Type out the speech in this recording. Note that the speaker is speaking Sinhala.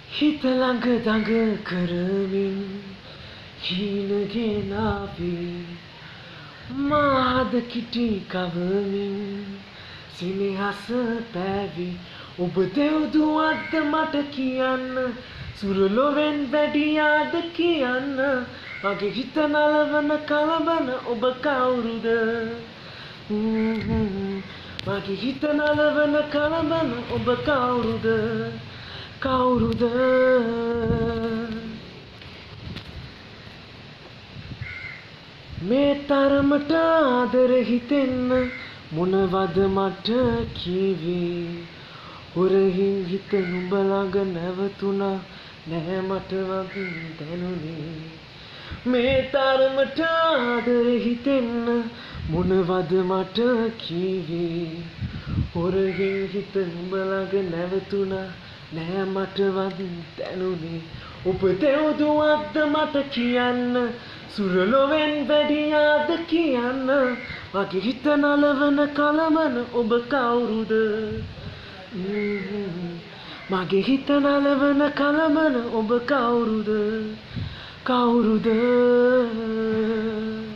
හිත ළඟ දඟ කරමින් හීනගෙන ආවේ මාද කිටි කවමින් සිනහස පෑවි ඔබ දෙව්දුවක්ද මට කියන්න සුරලොවෙන් වැඩියාද කියන්න මගේ හිත නලවන කලබන ඔබ කවුරුද මගේ හිත නලවන කලබන ඔබ කවුරුද කවුරුද මේ තරමට ආදර හිතෙන්න මොනවද මට කිව්වේ හොරහින් හිත නුඹ ළඟ නැවතුණා නැහැ මට වගේ දැනුනේ මේ තරමට ආදර හිතෙන්න මොනවද මට කිව්වේ හොරහින් හිත නුඹ ළඟ නැවතුණා නෑ මට වගේ දැනුනේ ඔබ දෙව්දුවක්ද මට කියන්න සුරලොවෙන් වැඩියාද කියන්න මගේ හිත නලවන කලමන ඔබ කවුරුද මගේ හිත නලවන කලමන ඔබ කවුරුද කවුරුද